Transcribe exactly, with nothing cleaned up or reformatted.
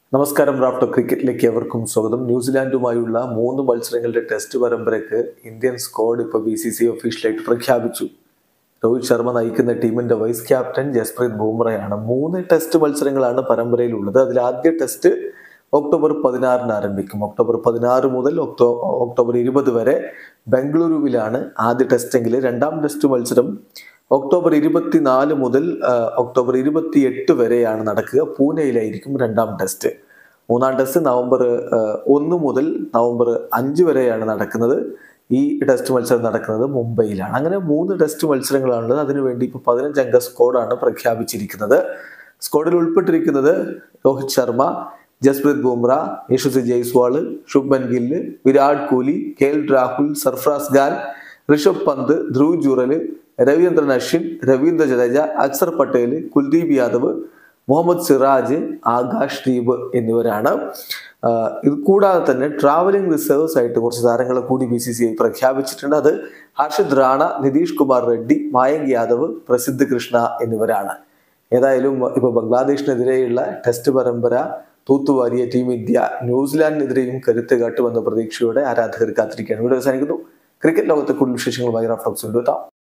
നമസ്കാരം. റാഫ്റ്റോ ക്രിക്കറ്റിലേക്ക് എവർക്കും സ്വാഗതം. ന്യൂസിലാൻഡുമായുള്ള മൂന്ന് മത്സരങ്ങളുടെ ടെസ്റ്റ് പരമ്പരയ്ക്ക് ഇന്ത്യൻ സ്ക്വാഡ് ഇപ്പോൾ ബി സി സി ഒഫീഷ്യലായിട്ട് പ്രഖ്യാപിച്ചു. രോഹിത് ശർമ്മ നയിക്കുന്ന ടീമിന്റെ വൈസ് ക്യാപ്റ്റൻ ജസ്പ്രീത് ബുംറയാണ്. മൂന്ന് ടെസ്റ്റ് മത്സരങ്ങളാണ് പരമ്പരയിലുള്ളത്. അതിൽ ആദ്യ ടെസ്റ്റ് ഒക്ടോബർ പതിനാറിന് ആരംഭിക്കും. ഒക്ടോബർ പതിനാറ് മുതൽ ഒക്ടോ ഒക്ടോബർ ഇരുപത് വരെ ബംഗളൂരുവിലാണ് ആദ്യ ടെസ്റ്റെങ്കിൽ രണ്ടാം ടെസ്റ്റ് മത്സരം ഒക്ടോബർ ഇരുപത്തിനാല് മുതൽ ഒക്ടോബർ ഇരുപത്തി എട്ട് വരെയാണ് നടക്കുക. പൂനെയിലായിരിക്കും രണ്ടാം ടെസ്റ്റ്. മൂന്നാം ടെസ്റ്റ് നവംബർ ഒന്ന് മുതൽ നവംബർ അഞ്ച് വരെയാണ് നടക്കുന്നത്. ഈ ടെസ്റ്റ് മത്സരം നടക്കുന്നത് മുംബൈയിലാണ്. അങ്ങനെ മൂന്ന് ടെസ്റ്റ് മത്സരങ്ങളാണുള്ളത്. അതിനുവേണ്ടി ഇപ്പോൾ പതിനഞ്ചംഗ സ്ക്വാഡാണ് പ്രഖ്യാപിച്ചിരിക്കുന്നത്. സ്ക്വാഡിൽ ഉൾപ്പെട്ടിരിക്കുന്നത് രോഹിത് ശർമ്മ, ജസ്പ്രീത് ബുംറ, യശസ്വി ജയ്സ്വാൾ, ശുഭ്മൻ ഗില്ല്, വിരാട് കോഹ്ലി, കെ എൽ രാഹുൽ, സർഫറാസ് ഖാൻ, ഋഷഭ് പന്ത്, ധ്രുവ് ജുറൽ, രവീന്ദ്രൻ അശ്വിൻ, രവീന്ദ്ര ജഡേജ, അക്സർ പട്ടേൽ, കുൽദീപ് യാദവ്, മുഹമ്മദ് സിറാജ്, ആകാശ് ദീപ് എന്നിവരാണ്. ഇത് കൂടാതെ തന്നെ ട്രാവലിംഗ് റിസർവ്സ് ആയിട്ട് കുറച്ച് താരങ്ങളെ കൂടി ബി സി സി ഐ പ്രഖ്യാപിച്ചിട്ടുണ്ട്. അത് ഹർഷിത് റാണ, നിതീഷ് കുമാർ റെഡ്ഡി, മായങ്ക് യാദവ്, പ്രസിദ്ധ് കൃഷ്ണ എന്നിവരാണ്. ഏതായാലും ഇപ്പോൾ ബംഗ്ലാദേശിനെതിരെയുള്ള ടെസ്റ്റ് പരമ്പര തൂത്തുവാരിയ ടീം ഇന്ത്യ ന്യൂസിലാൻഡിനെതിരെയും കരുത്ത് കാട്ടുമെന്ന പ്രതീക്ഷയോടെ ആരാധകർ കാത്തിരിക്കുകയാണ്. ഇവിടെ അവസാനിക്കുന്നു. ക്രിക്കറ്റ് ലോകത്തെ കൂടുതൽ വിശേഷങ്ങളുമായി റാഫ്റ്റോ എത്താം.